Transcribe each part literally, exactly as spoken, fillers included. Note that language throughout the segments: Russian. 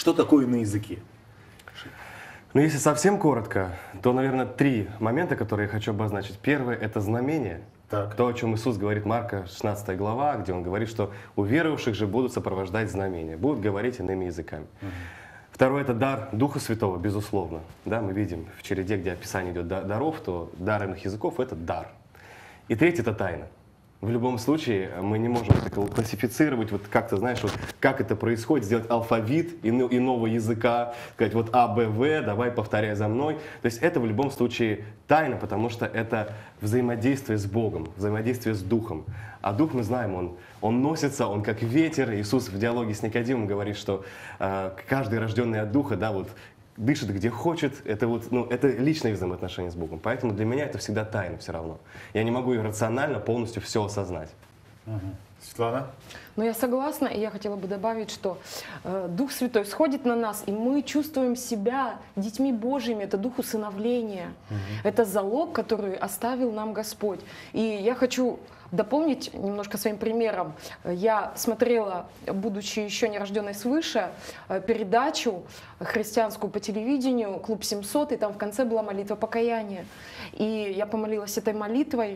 Что такое иные языки? Ну, если совсем коротко, то, наверное, три момента, которые я хочу обозначить. Первое – это знамение. Так. То, о чем Иисус говорит, Марка, шестнадцатая глава, где Он говорит, что у верующих же будут сопровождать знамения, будут говорить иными языками. Угу. Второе – это дар Духа Святого, безусловно. Да, мы видим в череде, где описание идет даров, то дар иных языков – это дар. И третье – это тайна. В любом случае мы не можем это классифицировать, вот как-то, знаешь, вот как это происходит, сделать алфавит иного языка, сказать вот А, Б, В, давай повторяй за мной. То есть это в любом случае тайна, потому что это взаимодействие с Богом, взаимодействие с Духом. А Дух, мы знаем, он, он носится, он как ветер. Иисус в диалоге с Никодимом говорит, что э, каждый рожденный от Духа, да, вот, дышит где хочет, это, вот, ну, это личные взаимоотношения с Богом. Поэтому для меня это всегда тайна все равно. Я не могу рационально полностью все осознать. Угу. Светлана? Ну, я согласна, и я хотела бы добавить, что э, Дух Святой сходит на нас, и мы чувствуем себя детьми Божьими. Это дух усыновления. Угу. Это залог, который оставил нам Господь. И я хочу дополнить немножко своим примером. Я смотрела, будучи еще не рожденной свыше, передачу христианскую по телевидению «Клуб семьсот», и там в конце была молитва покаяния. И я помолилась этой молитвой,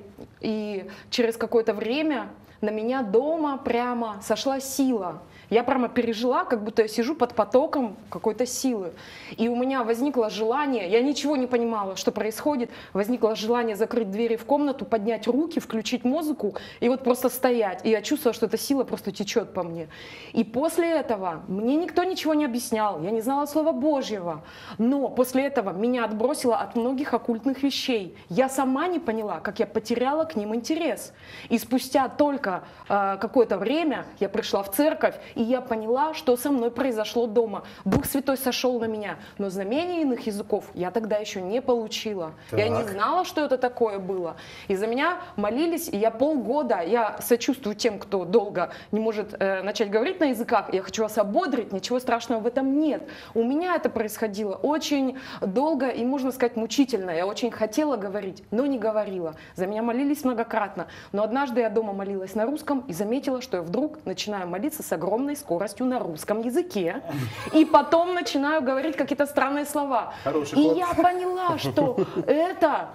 и через какое-то время на меня дома прямо сошла сила. Я прямо пережила, как будто я сижу под потоком какой-то силы. И у меня возникло желание, я ничего не понимала, что происходит, возникло желание закрыть двери в комнату, поднять руки, включить музыку и вот просто стоять. И я чувствовала, что эта сила просто течет по мне. И после этого мне никто ничего не объяснял, я не знала Слова Божьего. Но после этого меня отбросило от многих оккультных вещей. Я сама не поняла, как я потеряла к ним интерес. И спустя только э, какое-то время я пришла в церковь, и я поняла, что со мной произошло дома. Дух Святой сошел на меня, но знамения иных языков я тогда еще не получила. Так. Я не знала, что это такое было. И за меня молились, и я полгода, я сочувствую тем, кто долго не может э, начать говорить на языках, я хочу вас ободрить, ничего страшного в этом нет. У меня это происходило очень долго и, можно сказать, мучительно. Я очень хотела говорить, но не говорила. За меня молились многократно. Но однажды я дома молилась на русском и заметила, что я вдруг начинаю молиться с огромным скоростью на русском языке, и потом начинаю говорить какие-то странные слова. Хороший и ход. Я поняла, что это...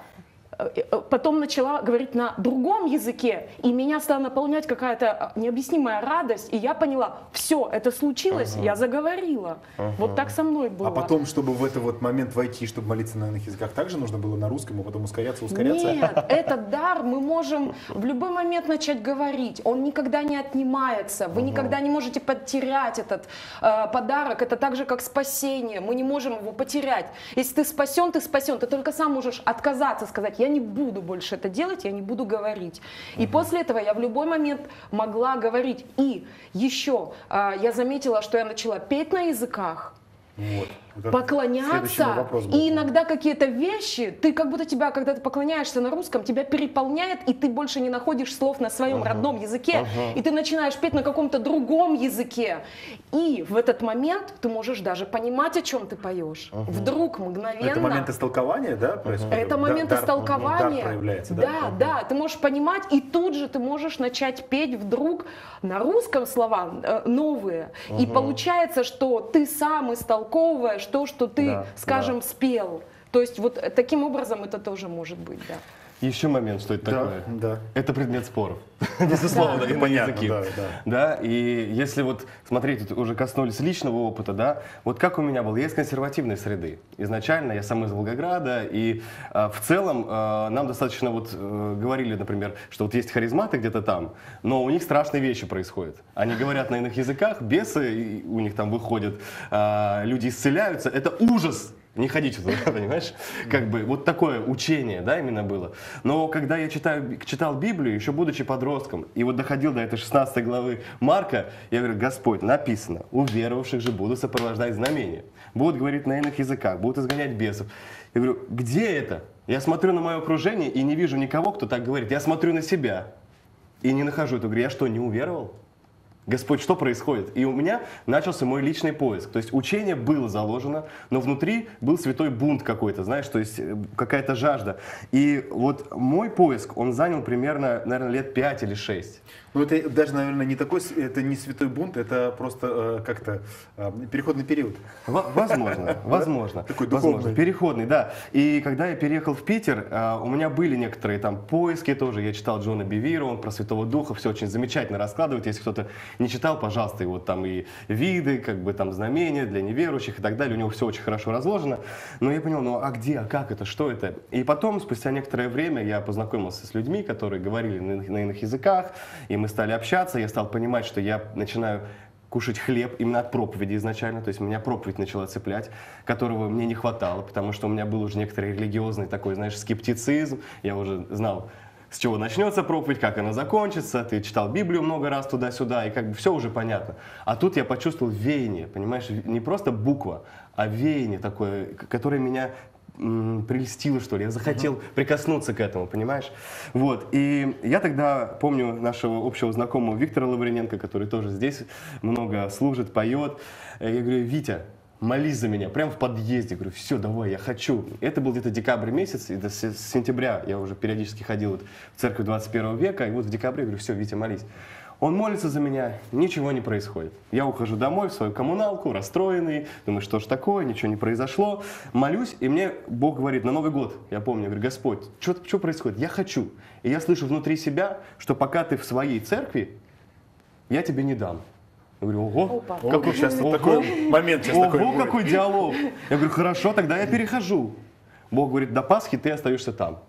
Потом начала говорить на другом языке, и меня стала наполнять какая-то необъяснимая радость, и я поняла, все, это случилось, ага. я заговорила. Ага. Вот так со мной было. А потом, чтобы в этот вот момент войти, чтобы молиться на иных языках, также нужно было на русском, а потом ускоряться, ускоряться? Нет, этот дар мы можем в любой момент начать говорить, он никогда не отнимается, вы ага. никогда не можете потерять этот э, подарок, это так же, как спасение, мы не можем его потерять. Если ты спасен, ты спасен, ты только сам можешь отказаться, сказать, я не буду больше это делать, я не буду говорить. И uh-huh. после этого я в любой момент могла говорить. И еще а, я заметила, что я начала петь на языках, вот. поклоняться, и иногда какие-то вещи, ты как будто тебя, когда ты поклоняешься на русском, тебя переполняет, и ты больше не находишь слов на своем uh-huh. родном языке, uh-huh. и ты начинаешь петь на каком-то другом языке. И в этот момент ты можешь даже понимать, о чем ты поешь. Uh-huh. Вдруг мгновенно... Это момент истолкования, да, происходит? Это момент дар, истолкования. Дар проявляется, да? Да, uh-huh. да, ты можешь понимать, и тут же ты можешь начать петь вдруг на русском слова э, новые. Uh-huh. И получается, что ты сам истолковываешь то, что ты, да, скажем, да. спел. То есть вот таким образом это тоже может быть, да. Еще момент, что это да, такое. Да. Это предмет споров. Безусловно, да, на понятно, языке. Да, да. Да, и если вот, смотрите, уже коснулись личного опыта, да, вот как у меня был, я из консервативной среды. Изначально я сам из Волгограда, и э, в целом э, нам достаточно вот э, говорили, например, что вот есть харизматы где-то там, но у них страшные вещи происходят. Они говорят на иных языках, бесы у них там выходят, э, люди исцеляются, это ужас. Не ходите туда, понимаешь? Как бы вот такое учение, да, именно было. Но когда я читаю, читал Библию, еще будучи подростком, и вот доходил до этой шестнадцатой главы Марка, я говорю, Господь, написано, у веровавших же будут сопровождать знамения, будут говорить на иных языках, будут изгонять бесов. Я говорю, где это? Я смотрю на мое окружение и не вижу никого, кто так говорит. Я смотрю на себя и не нахожу это. Говорю, я что, не уверовал? Господь, что происходит? И у меня начался мой личный поиск. То есть учение было заложено, но внутри был святой бунт какой-то, знаешь, то есть какая-то жажда. И вот мой поиск, он занял примерно, наверное, лет пять или шесть. Ну, это даже, наверное, не такой, это не святой бунт, это просто э, как-то э, переходный период. Возможно, возможно. Такой духовный. Переходный, да. И когда я переехал в Питер, у меня были некоторые там поиски тоже. Я читал Джона Бивира, он про Святого Духа все очень замечательно раскладывает. Если кто-то не читал, пожалуйста, и вот там и виды, как бы там знамения для неверующих и так далее. У него все очень хорошо разложено. Но я понял, ну а где, а как это, что это? И потом, спустя некоторое время, я познакомился с людьми, которые говорили на, на иных языках, и мы стали общаться, я стал понимать, что я начинаю кушать хлеб именно от проповеди изначально, то есть меня проповедь начала цеплять, которого мне не хватало, потому что у меня был уже некоторый религиозный такой, знаешь, скептицизм, я уже знал, с чего начнется проповедь, как она закончится, ты читал Библию много раз туда-сюда, и как бы все уже понятно. А тут я почувствовал веяние, понимаешь, не просто буква, а веяние такое, которое меня прельстило, что ли, я захотел uh-huh. прикоснуться к этому, понимаешь? Вот, и я тогда помню нашего общего знакомого Виктора Лавриненко, который тоже здесь много служит, поет. Я говорю, Витя, молись за меня, прямо в подъезде. Говорю, все, давай, я хочу. Это был где-то декабрь месяц, и до с сентября я уже периодически ходил вот в церковь двадцать первого века, и вот в декабре говорю, все, Витя, молись. Он молится за меня, ничего не происходит. Я ухожу домой в свою коммуналку, расстроенный, думаю, что ж такое, ничего не произошло. Молюсь, и мне Бог говорит на Новый год, я помню, я говорю, Господь, что, что происходит? Я хочу. И я слышу внутри себя, что пока ты в своей церкви, я тебе не дам. Я говорю, ого, Опа. Какой сейчас ого, такой момент сейчас ого, такой будет. какой диалог. Я говорю, хорошо, тогда я перехожу. Бог говорит, до Пасхи ты остаешься там.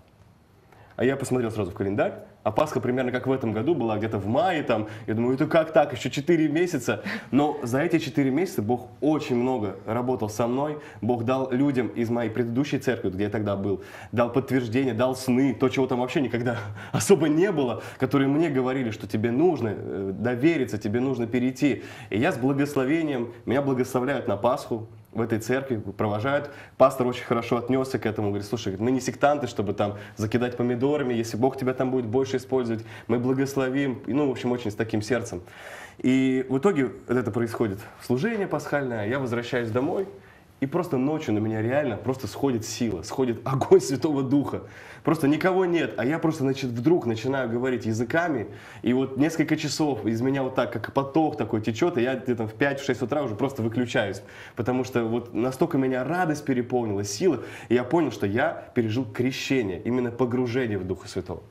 А я посмотрел сразу в календарь, а Пасха примерно как в этом году была где-то в мае, там, я думаю, это как так, еще четыре месяца. Но за эти четыре месяца Бог очень много работал со мной, Бог дал людям из моей предыдущей церкви, где я тогда был, дал подтверждение, дал сны, то, чего там вообще никогда особо не было, которые мне говорили, что тебе нужно довериться, тебе нужно перейти. И я с благословением, меня благословляют на Пасху, в этой церкви провожают. Пастор очень хорошо отнесся к этому. Говорит, слушай, мы не сектанты, чтобы там закидать помидорами. Если Бог тебя там будет больше использовать, мы благословим. И, ну, в общем, очень с таким сердцем. И в итоге это происходит служение пасхальное. Я возвращаюсь домой. И просто ночью на меня реально просто сходит сила, сходит огонь Святого Духа. Просто никого нет, а я просто, значит, вдруг начинаю говорить языками, и вот несколько часов из меня вот так, как поток такой течет, и я где-то в пять-шесть утра уже просто выключаюсь, потому что вот настолько меня радость переполнила, сила, и я понял, что я пережил крещение, именно погружение в Духа Святого.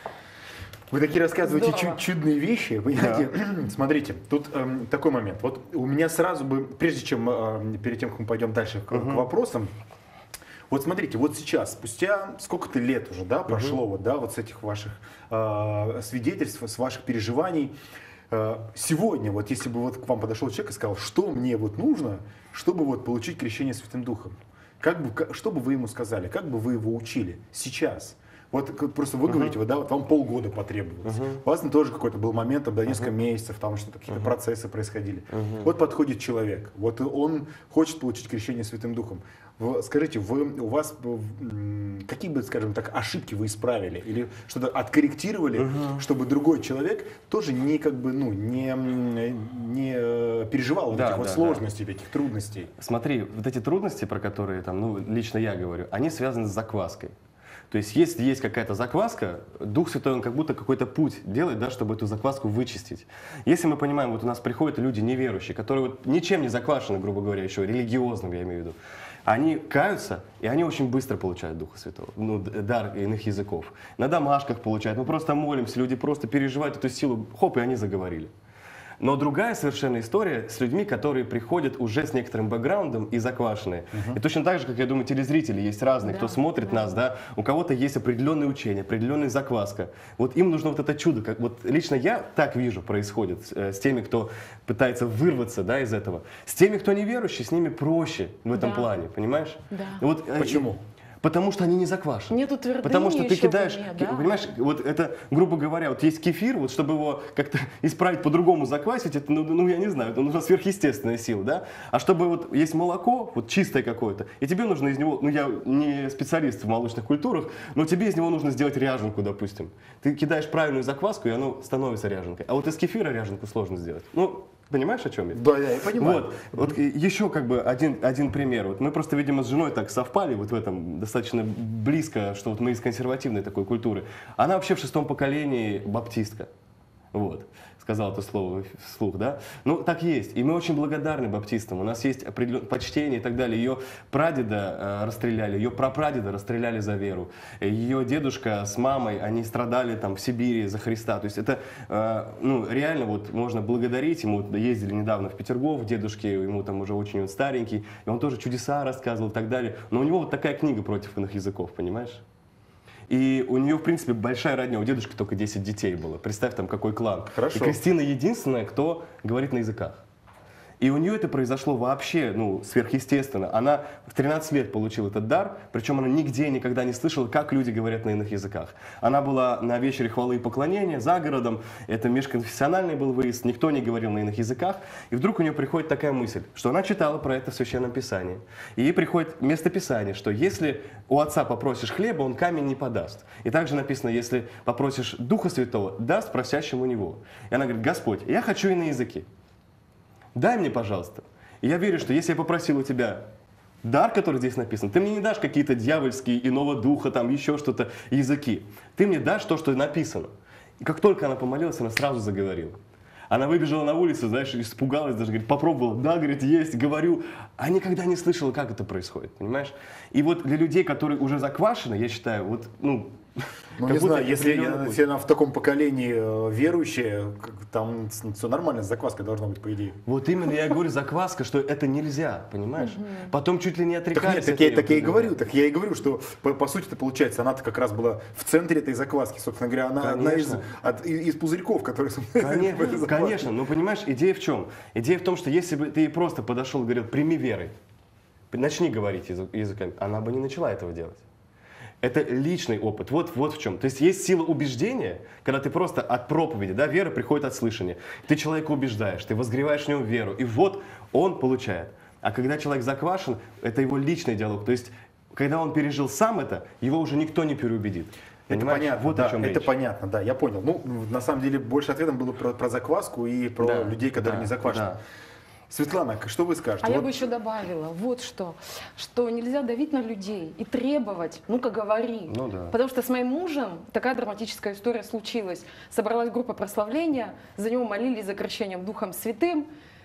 Вы такие рассказываете чу- Здорово. чудные вещи, понимаете? Да. Смотрите, тут эм, такой момент. Вот у меня сразу бы, прежде чем, э, перед тем, как мы пойдем дальше к, uh-huh. к вопросам, вот смотрите, вот сейчас, спустя сколько-то лет уже, да, прошло, uh-huh. вот, да, вот с этих ваших э, свидетельств, с ваших переживаний, э, сегодня, вот если бы вот к вам подошел человек и сказал, что мне вот нужно, чтобы вот получить крещение Святым Духом, как бы, что бы вы ему сказали, как бы вы его учили сейчас? Вот просто вы uh-huh. говорите, вот, да, вот вам полгода потребовалось. Uh-huh. У вас там тоже какой-то был момент, там, да, несколько uh-huh. месяцев, там что-то, какие-то uh-huh. процессы происходили. Uh-huh. Вот подходит человек, вот он хочет получить крещение Святым Духом. Вы, скажите, вы, у вас какие бы, скажем так, ошибки вы исправили или что-то откорректировали, uh-huh. чтобы другой человек тоже не, как бы, ну, не, не переживал да, этих да, вот сложностей, да. таких трудностей? Смотри, вот эти трудности, про которые там, ну, лично я говорю, они связаны с закваской. То есть, если есть какая-то закваска, Дух Святой, он как будто какой-то путь делает, да, чтобы эту закваску вычистить. Если мы понимаем, вот у нас приходят люди неверующие, которые вот ничем не заквашены, грубо говоря, еще религиозным, я имею в виду, они каются, и они очень быстро получают Духа Святого, ну, дар иных языков. На домашках получают, мы просто молимся, люди просто переживают эту силу, хоп, и они заговорили. Но другая совершенно история с людьми, которые приходят уже с некоторым бэкграундом и заквашенные. Uh-huh. И точно так же, как, я думаю, телезрители есть разные, да, кто смотрит да. нас, да, у кого-то есть определенное учение, определенная закваска. Вот им нужно вот это чудо. Как, вот лично я так вижу происходит э, с теми, кто пытается вырваться, да, из этого. С теми, кто неверующий, с ними проще в этом да. плане, понимаешь? Да. Вот, э, Почему? Потому что они не заквашены. Нету твердыни Потому что ты еще кидаешь, в уме, ки- да. понимаешь, вот это, грубо говоря, вот есть кефир, вот чтобы его как-то исправить по-другому, заквасить, это, ну, ну, я не знаю, это нужна сверхъестественная сила, да? А чтобы вот есть молоко, вот чистое какое-то, и тебе нужно из него, ну я не специалист в молочных культурах, но тебе из него нужно сделать ряженку, допустим. Ты кидаешь правильную закваску, и оно становится ряженкой. А вот из кефира ряженку сложно сделать. Ну, понимаешь, о чем я? Да, я и понимаю. Вот, вот и еще как бы один, один пример. Вот мы просто, видимо, с женой так совпали вот в этом достаточно близко, что вот мы из консервативной такой культуры. Она вообще в шестом поколении баптистка. Вот. Сказал это слово вслух, да? Ну, так есть. И мы очень благодарны баптистам. У нас есть определенное почтение и так далее. Ее прадеда э, расстреляли, ее прапрадеда расстреляли за веру. Ее дедушка с мамой, они страдали там в Сибири за Христа. То есть это, э, ну, реально вот можно благодарить. Ему вот ездили недавно в Петергоф, дедушке, ему там уже очень он старенький, и он тоже чудеса рассказывал и так далее. Но у него вот такая книга против иных языков, понимаешь? И у нее, в принципе, большая родня. У дедушки только десять детей было. Представь, там какой клан. Хорошо. И Кристина единственная, кто говорит на языках. И у нее это произошло вообще, ну, сверхъестественно. Она в тринадцать лет получила этот дар, причем она нигде никогда не слышала, как люди говорят на иных языках. Она была на вечере хвалы и поклонения за городом, это межконфессиональный был выезд, никто не говорил на иных языках. И вдруг у нее приходит такая мысль, что она читала про это в Священном Писании. И ей приходит местописание, что если у отца попросишь хлеба, он камень не подаст. И также написано, если попросишь Духа Святого, даст просящему него. И она говорит: Господь, я хочу и на языки. Дай мне, пожалуйста. И я верю, что если я попросил у тебя дар, который здесь написан, ты мне не дашь какие-то дьявольские, иного духа, там еще что-то, языки. Ты мне дашь то, что написано. И как только она помолилась, она сразу заговорила. Она выбежала на улицу, знаешь, испугалась, даже говорит, попробовала, да, говорит, есть, говорю. А никогда не слышала, как это происходит, понимаешь? И вот для людей, которые уже заквашены, я считаю, вот, ну, Ну, как не будто знаю, если, определенный путь. если она в таком поколении э, верующая, как- там все нормально, с закваской должна быть, по идее. Вот именно я говорю, закваска, что это нельзя, понимаешь? Потом чуть ли не Так отрекались. нет, так от я, нее, так я и когда- говорю, так я и говорю, что по, по сути это получается, она-то как раз была в центре этой закваски, собственно говоря, она одна из, Конечно. от- из, из пузырьков, которые в этой Конечно, закваске. конечно, но понимаешь, идея в чем? Идея в том, что если бы ты ей просто подошел и говорил, прими верой, начни говорить язык- языками, она бы не начала этого делать. Это личный опыт. Вот, вот в чем. То есть есть сила убеждения, когда ты просто от проповеди, да, вера приходит от слышания. Ты человека убеждаешь, ты возгреваешь в нем веру, и вот он получает. А когда человек заквашен, это его личный диалог. То есть, когда он пережил сам это, его уже никто не переубедит. Это Понимаешь? понятно, вот да, о чем это речь. понятно, да, я понял. Ну, на самом деле, больше ответом было про, про закваску и про Да, людей, которые да, не заквашены. да. Светлана, что вы скажете? А я Вот- бы еще добавила, вот что, что нельзя давить на людей и требовать, ну-ка говори. Ну да. Потому что с моим мужем такая драматическая история случилась. Собралась группа прославления, за него молились за крещением Духом Святым.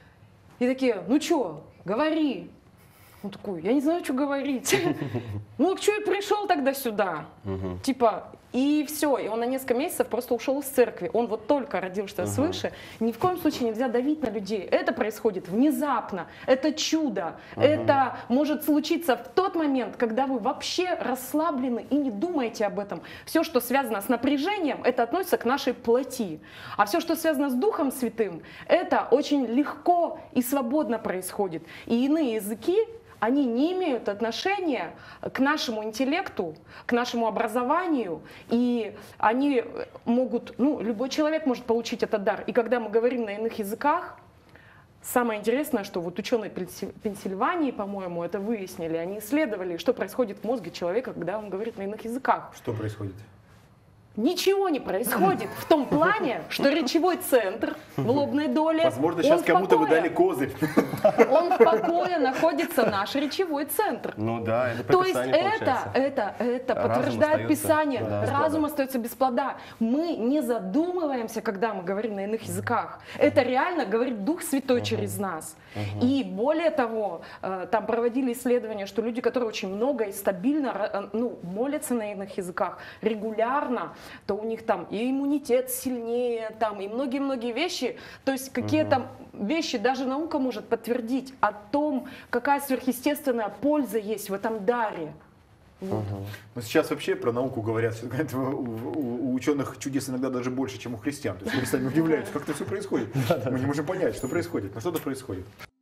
И такие, ну что, говори. Он такой, я не знаю, что говорить. Ну, а что я пришел тогда сюда? Типа, и все. И он на несколько месяцев просто ушел из церкви. Он вот только родился свыше. Ни в коем случае нельзя давить на людей. Это происходит внезапно. Это чудо. Это может случиться в тот момент, когда вы вообще расслаблены и не думаете об этом. Все, что связано с напряжением, это относится к нашей плоти. А все, что связано с Духом Святым, это очень легко и свободно происходит. И иные языки, они не имеют отношения к нашему интеллекту, к нашему образованию, и они могут, ну, любой человек может получить этот дар. И когда мы говорим на иных языках, самое интересное, что вот ученые Пенсильвании, по-моему, это выяснили, они исследовали, что происходит в мозге человека, когда он говорит на иных языках. Что происходит? Ничего не происходит в том плане, что речевой центр в лобной доле, Возможно, он сейчас в кому-то вы покое. дали козырь. Он в покое находится, наш речевой центр. Ну да, это То есть прописание это, получается. это, это Разум подтверждает остается, Писание. да, без Разум плода. остается без плода. Мы не задумываемся, когда мы говорим на иных языках. Это реально говорит Дух Святой через нас. И более того, э, там проводили исследования, что люди, которые очень много и стабильно ра- э, ну, молятся на иных языках регулярно, то у них там и иммунитет сильнее, там, и многие-многие вещи. То есть какие-то вещи даже наука может подтвердить о том, какая сверхъестественная польза есть в этом даре. Вот. Но сейчас вообще про науку говорят, что, говорят, у, у- у ученых чудес иногда даже больше, чем у христиан. То есть христиане удивляются, как это все происходит. Мы не можем понять, что происходит, но что-то происходит.